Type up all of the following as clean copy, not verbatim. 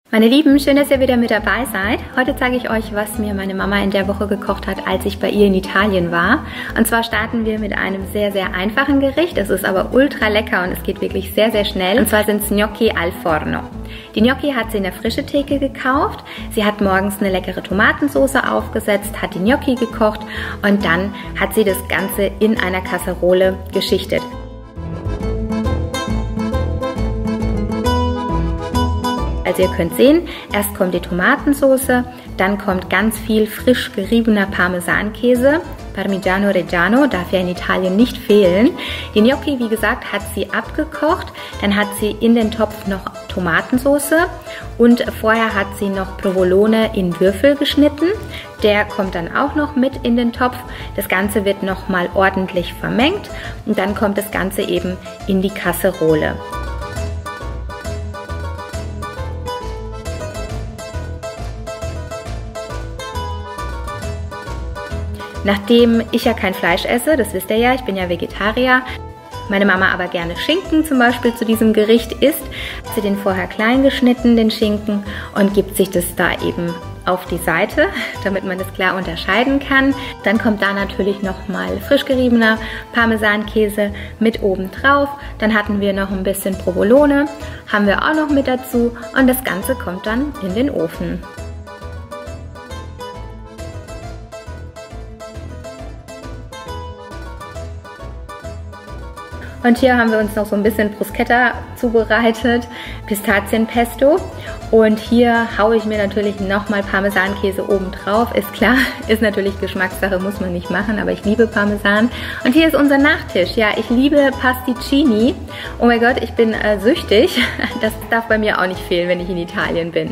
Meine Lieben, schön, dass ihr wieder mit dabei seid. Heute zeige ich euch, was mir meine Mama in der Woche gekocht hat, als ich bei ihr in Italien war. Und zwar starten wir mit einem sehr, sehr einfachen Gericht. Es ist aber ultra lecker und es geht wirklich sehr, sehr schnell. Und zwar sind es Gnocchi al forno. Die Gnocchi hat sie in der Frischetheke gekauft. Sie hat morgens eine leckere Tomatensauce aufgesetzt, hat die Gnocchi gekocht und dann hat sie das Ganze in einer Kasserole geschichtet. Also ihr könnt sehen, erst kommt die Tomatensauce, dann kommt ganz viel frisch geriebener Parmesankäse. Parmigiano Reggiano darf ja in Italien nicht fehlen. Die Gnocchi, wie gesagt, hat sie abgekocht. Dann hat sie in den Topf noch Tomatensauce und vorher hat sie noch Provolone in Würfel geschnitten. Der kommt dann auch noch mit in den Topf. Das Ganze wird nochmal ordentlich vermengt und dann kommt das Ganze eben in die Kasserole. Nachdem ich ja kein Fleisch esse, das wisst ihr ja, ich bin ja Vegetarier, meine Mama aber gerne Schinken zum Beispiel zu diesem Gericht isst, hat sie den vorher klein geschnitten, den Schinken, und gibt sich das da eben auf die Seite, damit man das klar unterscheiden kann. Dann kommt da natürlich nochmal frisch geriebener Parmesankäse mit oben drauf. Dann hatten wir noch ein bisschen Provolone, haben wir auch noch mit dazu, und das Ganze kommt dann in den Ofen. Und hier haben wir uns noch so ein bisschen Bruschetta zubereitet, Pistazienpesto. Und hier haue ich mir natürlich nochmal Parmesankäse oben drauf. Ist klar, ist natürlich Geschmackssache, muss man nicht machen, aber ich liebe Parmesan. Und hier ist unser Nachtisch. Ja, ich liebe Pasticcini. Oh mein Gott, ich bin süchtig. Das darf bei mir auch nicht fehlen, wenn ich in Italien bin.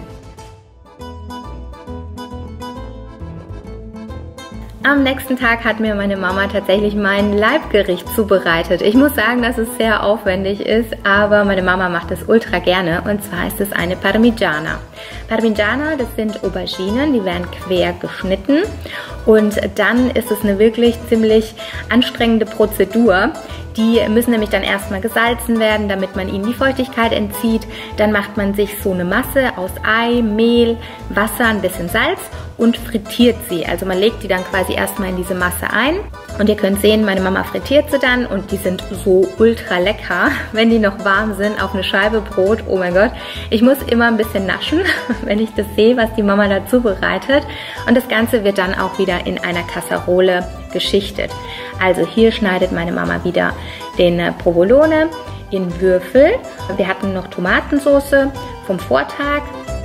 Am nächsten Tag hat mir meine Mama tatsächlich mein Leibgericht zubereitet. Ich muss sagen, dass es sehr aufwendig ist, aber meine Mama macht es ultra gerne, und zwar ist es eine Parmigiana. Parmigiana, das sind Auberginen, die werden quer geschnitten, und dann ist es eine wirklich ziemlich anstrengende Prozedur. Die müssen nämlich dann erstmal gesalzen werden, damit man ihnen die Feuchtigkeit entzieht. Dann macht man sich so eine Masse aus Ei, Mehl, Wasser, ein bisschen Salz und frittiert sie. Also man legt die dann quasi erstmal in diese Masse ein. Und ihr könnt sehen, meine Mama frittiert sie dann, und die sind so ultra lecker, wenn die noch warm sind, auf eine Scheibe Brot. Oh mein Gott, ich muss immer ein bisschen naschen, wenn ich das sehe, was die Mama da zubereitet. Und das Ganze wird dann auch wieder in einer Kasserole geschichtet. Also hier schneidet meine Mama wieder den Provolone in Würfel. Wir hatten noch Tomatensauce vom Vortag.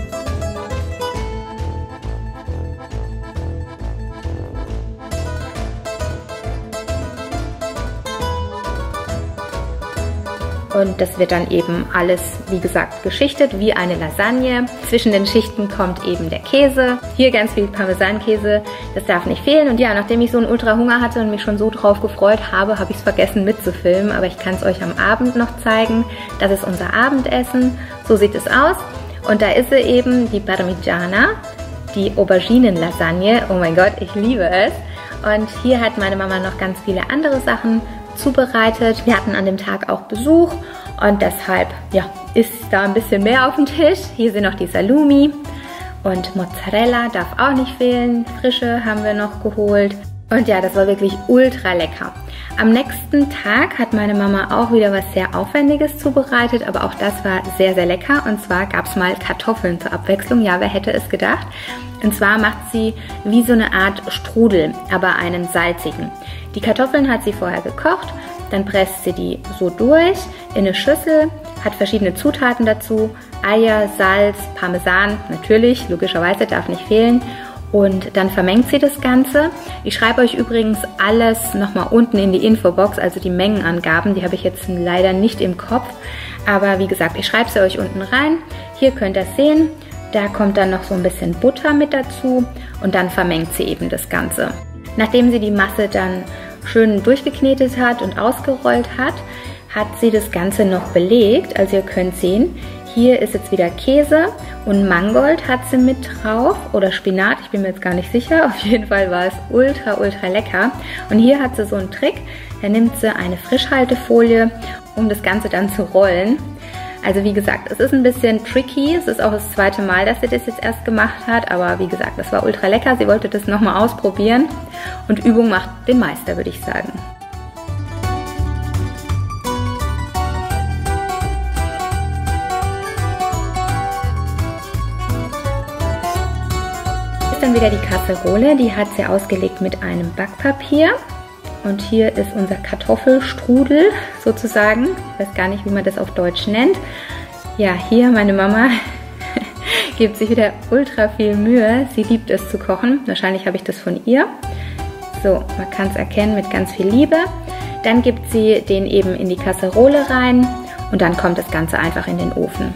Und das wird dann eben alles, wie gesagt, geschichtet wie eine Lasagne. Zwischen den Schichten kommt eben der Käse. Hier ganz viel Parmesankäse, das darf nicht fehlen. Und ja, nachdem ich so einen Ultra-Hunger hatte und mich schon so drauf gefreut habe, habe ich es vergessen mitzufilmen. Aber ich kann es euch am Abend noch zeigen. Das ist unser Abendessen. So sieht es aus. Und da ist sie eben, die Parmigiana, die Auberginen-Lasagne. Oh mein Gott, ich liebe es. Und hier hat meine Mama noch ganz viele andere Sachen zubereitet. Wir hatten an dem Tag auch Besuch und deshalb ja, ist da ein bisschen mehr auf dem Tisch. Hier sind noch die Salumi und Mozzarella darf auch nicht fehlen. Frische haben wir noch geholt. Und ja, das war wirklich ultra lecker. Am nächsten Tag hat meine Mama auch wieder was sehr Aufwendiges zubereitet, aber auch das war sehr, sehr lecker. Und zwar gab es mal Kartoffeln zur Abwechslung. Ja, wer hätte es gedacht? Und zwar macht sie wie so eine Art Strudel, aber einen salzigen. Die Kartoffeln hat sie vorher gekocht, dann presst sie die so durch in eine Schüssel, hat verschiedene Zutaten dazu, Eier, Salz, Parmesan, natürlich, logischerweise darf nicht fehlen. Und dann vermengt sie das Ganze. Ich schreibe euch übrigens alles nochmal unten in die Infobox, also die Mengenangaben, die habe ich jetzt leider nicht im Kopf. Aber wie gesagt, ich schreibe sie euch unten rein. Hier könnt ihr es sehen. Da kommt dann noch so ein bisschen Butter mit dazu und dann vermengt sie eben das Ganze. Nachdem sie die Masse dann schön durchgeknetet hat und ausgerollt hat, hat sie das Ganze noch belegt. Also ihr könnt sehen, hier ist jetzt wieder Käse und Mangold hat sie mit drauf oder Spinat, ich bin mir jetzt gar nicht sicher. Auf jeden Fall war es ultra, ultra lecker. Und hier hat sie so einen Trick, da nimmt sie eine Frischhaltefolie, um das Ganze dann zu rollen. Also wie gesagt, es ist ein bisschen tricky. Es ist auch das zweite Mal, dass sie das jetzt erst gemacht hat. Aber wie gesagt, das war ultra lecker. Sie wollte das nochmal ausprobieren. Und Übung macht den Meister, würde ich sagen. Dann wieder die Kasserole, die hat sie ausgelegt mit einem Backpapier und hier ist unser Kartoffelstrudel sozusagen, ich weiß gar nicht, wie man das auf Deutsch nennt. Ja, hier meine Mama gibt sich wieder ultra viel Mühe, sie liebt es zu kochen, wahrscheinlich habe ich das von ihr. So, man kann es erkennen mit ganz viel Liebe. Dann gibt sie den eben in die Kasserole rein und dann kommt das Ganze einfach in den Ofen.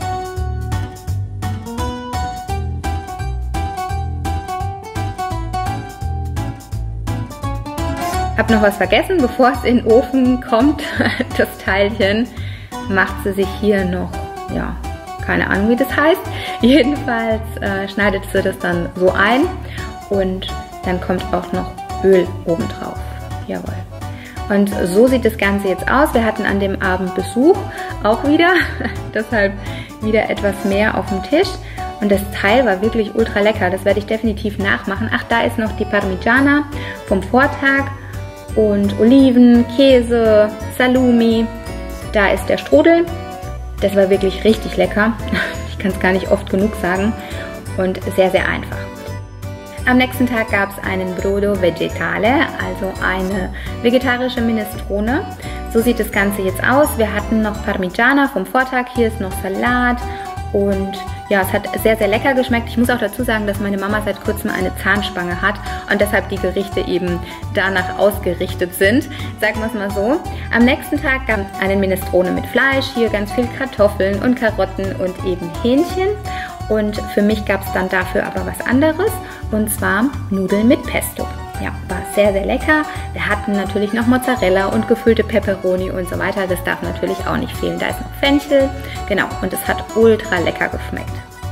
Hab noch was vergessen, bevor es in den Ofen kommt, das Teilchen, macht sie sich hier noch, ja, keine Ahnung wie das heißt. Jedenfalls schneidet sie das dann so ein und dann kommt auch noch Öl oben drauf. Jawohl. Und so sieht das Ganze jetzt aus. Wir hatten an dem Abend Besuch auch wieder, deshalb wieder etwas mehr auf dem Tisch. Und das Teil war wirklich ultra lecker, das werde ich definitiv nachmachen. Ach, da ist noch die Parmigiana vom Vortag. Und Oliven, Käse, Salumi, da ist der Strudel. Das war wirklich richtig lecker. Ich kann es gar nicht oft genug sagen und sehr, sehr einfach. Am nächsten Tag gab es einen Brodo Vegetale, also eine vegetarische Minestrone. So sieht das Ganze jetzt aus. Wir hatten noch Parmigiana vom Vortag, hier ist noch Salat und ja, es hat sehr, sehr lecker geschmeckt. Ich muss auch dazu sagen, dass meine Mama seit kurzem eine Zahnspange hat und deshalb die Gerichte eben danach ausgerichtet sind. Sagen wir es mal so. Am nächsten Tag gab es eine Minestrone mit Fleisch, hier ganz viel Kartoffeln und Karotten und eben Hähnchen. Und für mich gab es dann dafür aber was anderes und zwar Nudeln mit Pesto. Ja, war sehr, sehr lecker. Wir hatten natürlich noch Mozzarella und gefüllte Peperoni und so weiter. Das darf natürlich auch nicht fehlen. Da ist noch Fenchel. Genau, und es hat ultra lecker geschmeckt.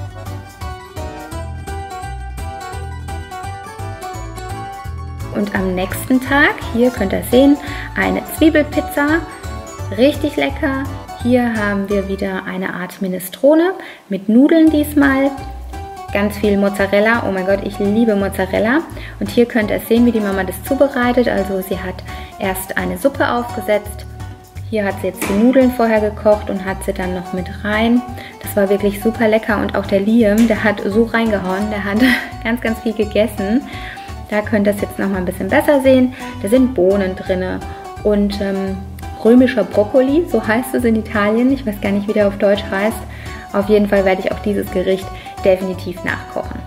Und am nächsten Tag, hier könnt ihr sehen, eine Zwiebelpizza. Richtig lecker. Hier haben wir wieder eine Art Minestrone mit Nudeln diesmal. Ganz viel Mozzarella, oh mein Gott, ich liebe Mozzarella. Und hier könnt ihr sehen, wie die Mama das zubereitet. Also sie hat erst eine Suppe aufgesetzt. Hier hat sie jetzt die Nudeln vorher gekocht und hat sie dann noch mit rein. Das war wirklich super lecker und auch der Liam, der hat so reingehauen, der hat ganz, ganz viel gegessen. Da könnt ihr es jetzt noch mal ein bisschen besser sehen. Da sind Bohnen drin und römischer Brokkoli, so heißt es in Italien. Ich weiß gar nicht, wie der auf Deutsch heißt. Auf jeden Fall werde ich auch dieses Gericht definitiv nachkochen.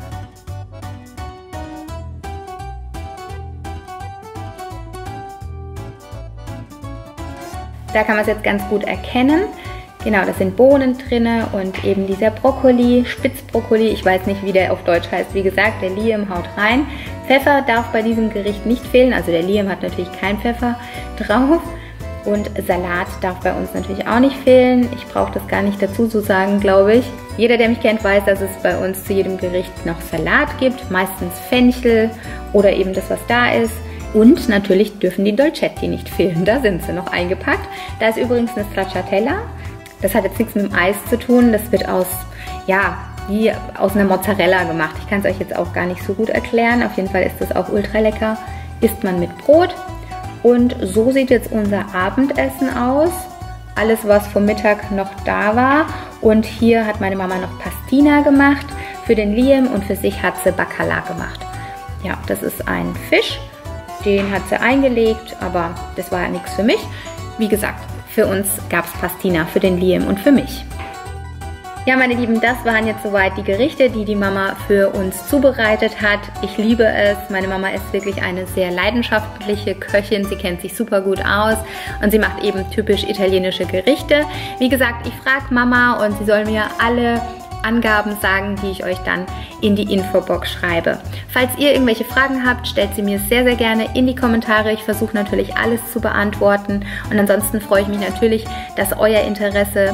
Da kann man es jetzt ganz gut erkennen. Genau, das sind Bohnen drin und eben dieser Brokkoli, Spitzbrokkoli. Ich weiß nicht, wie der auf Deutsch heißt. Wie gesagt, der Liam haut rein. Pfeffer darf bei diesem Gericht nicht fehlen. Also der Liam hat natürlich keinen Pfeffer drauf. Und Salat darf bei uns natürlich auch nicht fehlen. Ich brauche das gar nicht dazu zu sagen, glaube ich. Jeder, der mich kennt, weiß, dass es bei uns zu jedem Gericht noch Salat gibt. Meistens Fenchel oder eben das, was da ist. Und natürlich dürfen die Dolcetti nicht fehlen. Da sind sie noch eingepackt. Da ist übrigens eine Stracciatella. Das hat jetzt nichts mit dem Eis zu tun. Das wird aus, ja, wie aus einer Mozzarella gemacht. Ich kann es euch jetzt auch gar nicht so gut erklären. Auf jeden Fall ist das auch ultra lecker. Isst man mit Brot. Und so sieht jetzt unser Abendessen aus. Alles, was vom Mittag noch da war. Und hier hat meine Mama noch Pastina gemacht für den Liam und für sich hat sie Bacala gemacht. Ja, das ist ein Fisch. Den hat sie eingelegt, aber das war ja nichts für mich. Wie gesagt, für uns gab es Pastina für den Liam und für mich. Ja, meine Lieben, das waren jetzt soweit die Gerichte, die die Mama für uns zubereitet hat. Ich liebe es. Meine Mama ist wirklich eine sehr leidenschaftliche Köchin. Sie kennt sich super gut aus und sie macht eben typisch italienische Gerichte. Wie gesagt, ich frage Mama und sie soll mir alle Angaben sagen, die ich euch dann in die Infobox schreibe. Falls ihr irgendwelche Fragen habt, stellt sie mir sehr, sehr gerne in die Kommentare. Ich versuche natürlich alles zu beantworten und ansonsten freue ich mich natürlich, dass euer Interesse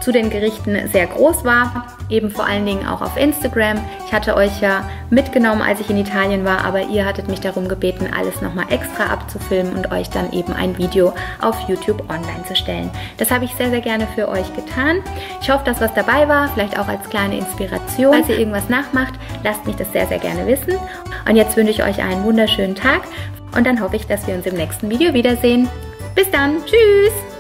zu den Gerichten sehr groß war, eben vor allen Dingen auch auf Instagram. Ich hatte euch ja mitgenommen, als ich in Italien war, aber ihr hattet mich darum gebeten, alles nochmal extra abzufilmen und euch dann eben ein Video auf YouTube online zu stellen. Das habe ich sehr, sehr gerne für euch getan. Ich hoffe, dass was dabei war, vielleicht auch als kleine Inspiration. Falls ihr irgendwas nachmacht, lasst mich das sehr, sehr gerne wissen. Und jetzt wünsche ich euch einen wunderschönen Tag und dann hoffe ich, dass wir uns im nächsten Video wiedersehen. Bis dann, tschüss!